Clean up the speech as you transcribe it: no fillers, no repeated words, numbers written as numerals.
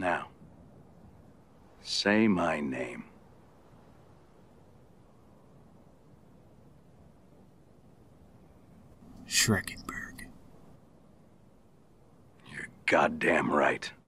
Now, say my name. Schreckenberg. You're goddamn right.